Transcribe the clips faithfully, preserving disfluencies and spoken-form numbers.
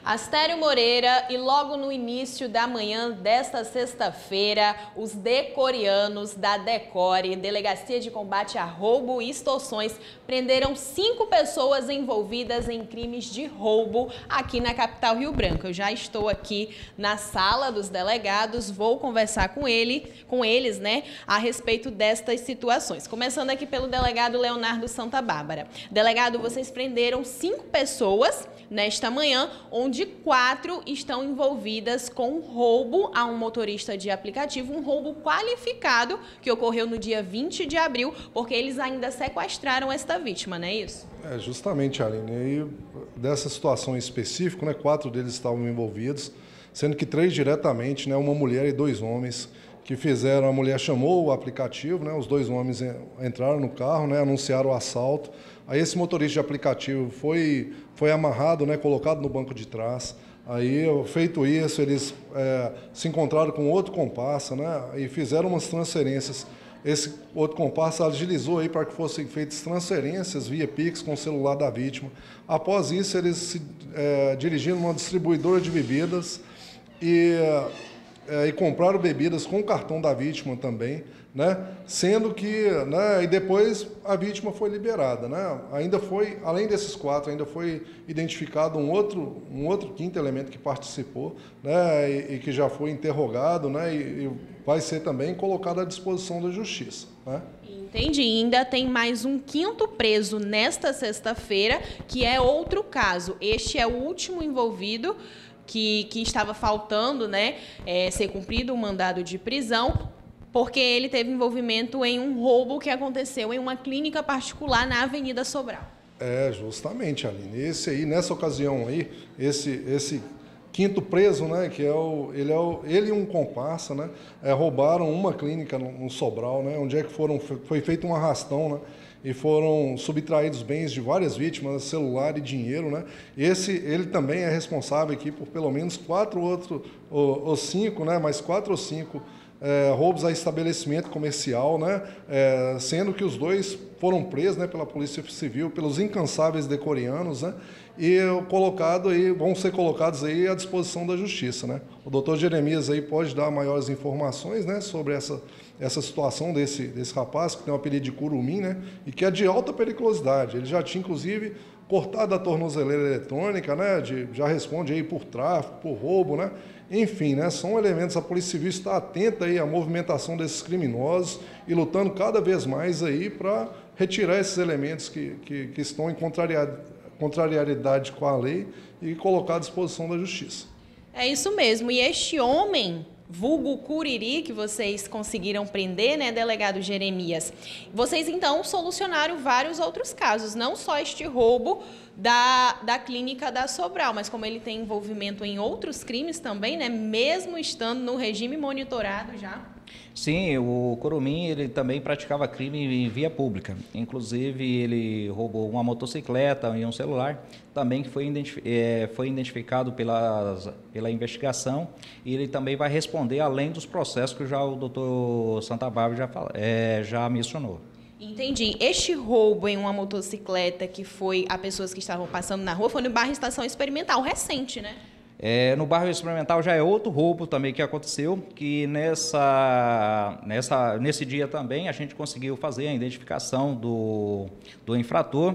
Astério Moreira, e logo no início da manhã desta sexta-feira, os decorianos da Decore, Delegacia de Combate a Roubo e Extorsões, prenderam cinco pessoas envolvidas em crimes de roubo aqui na capital Rio Branco. Eu já estou aqui na sala dos delegados, vou conversar com ele, com eles, né, a respeito destas situações. Começando aqui pelo delegado Leonardo Santa Bárbara. Delegado, vocês prenderam cinco pessoas nesta manhã, onde quatro estão envolvidas com roubo a um motorista de aplicativo, um roubo qualificado que ocorreu no dia vinte de abril, porque eles ainda sequestraram esta vítima, não é isso? É, justamente, Aline. E dessa situação em específico, né, quatro deles estavam envolvidos, sendo que três diretamente, né, uma mulher e dois homens, que fizeram, a mulher chamou o aplicativo, né, os dois homens entraram no carro, né, anunciaram o assalto. Aí esse motorista de aplicativo foi, foi amarrado, né, colocado no banco de trás. Aí, feito isso, eles é, se encontraram com outro comparsa, né, e fizeram umas transferências. Esse outro comparsa agilizou aí para que fossem feitas transferências via Pix com o celular da vítima. Após isso, eles se é, dirigiram a uma distribuidora de bebidas e... É, e compraram bebidas com o cartão da vítima também, né? Sendo que, né, e depois a vítima foi liberada, né? Ainda foi, além desses quatro, ainda foi identificado um outro, um outro quinto elemento que participou, né, e, e que já foi interrogado, né, e, e vai ser também colocado à disposição da justiça, né? Entendi. E ainda tem mais um quinto preso nesta sexta-feira, que é outro caso. Este é o último envolvido, Que, que estava faltando, né, é, ser cumprido um mandado de prisão, porque ele teve envolvimento em um roubo que aconteceu em uma clínica particular na Avenida Sobral. É, justamente, Aline. Esse aí, nessa ocasião aí, esse, esse quinto preso, né, que é o, ele, é o, ele e um comparsa, né, é, roubaram uma clínica no, no Sobral, né, onde é que foram, foi feito um arrastão, né, e foram subtraídos bens de várias vítimas, celular e dinheiro, né? Esse, ele também é responsável aqui por pelo menos quatro outros, ou, ou cinco, né? Mais quatro ou cinco é, roubos a estabelecimento comercial, né? É, sendo que os dois foram presos, né, pela Polícia Civil, pelos incansáveis decorianos, né? E colocado aí, vão ser colocados aí à disposição da Justiça, né? O doutor Jeremias aí pode dar maiores informações, né, sobre essa, essa situação desse, desse rapaz, que tem o apelido de Curumim, né, e que é de alta periculosidade. Ele já tinha, inclusive, cortado a tornozeleira eletrônica, né, de, já responde aí por tráfico, por roubo, né? Enfim, né, são elementos, a Polícia Civil está atenta aí à movimentação desses criminosos e lutando cada vez mais aí para retirar esses elementos que, que, que estão em contrariedade, contrariedade com a lei e colocar à disposição da Justiça. É isso mesmo. E este homem, vulgo Curiri, que vocês conseguiram prender, né, delegado Jeremias, vocês então solucionaram vários outros casos, não só este roubo da, da clínica da Sobral, mas como ele tem envolvimento em outros crimes também, né, mesmo estando no regime monitorado já. Sim, o Curumim, ele também praticava crime em via pública. Inclusive, ele roubou uma motocicleta e um celular, também que foi, identif é, foi identificado pelas, pela investigação, e ele também vai responder além dos processos que já o doutor Santa Bárbara já, fala, é, já mencionou. Entendi. Este roubo em uma motocicleta que foi a pessoas que estavam passando na rua foi no bairro Estação Experimental, recente, né? É, no bairro Experimental já é outro roubo também que aconteceu, que nessa, nessa, nesse dia também a gente conseguiu fazer a identificação do, do infrator.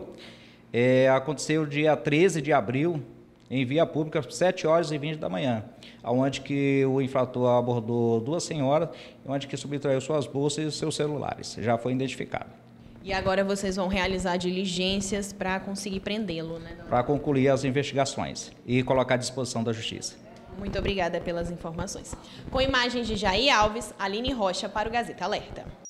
É, aconteceu dia treze de abril, em via pública, sete horas e vinte da manhã, onde que o infrator abordou duas senhoras, onde que subtraiu suas bolsas e seus celulares. Já foi identificado. E agora vocês vão realizar diligências para conseguir prendê-lo, né? Para concluir as investigações e colocar à disposição da Justiça. Muito obrigada pelas informações. Com imagens de Jair Alves, Aline Rocha para o Gazeta Alerta.